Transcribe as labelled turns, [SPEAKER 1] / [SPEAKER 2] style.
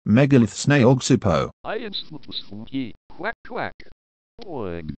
[SPEAKER 1] Megalith, Snail, Csupo.
[SPEAKER 2] I am Csupo, quack quack. Oink.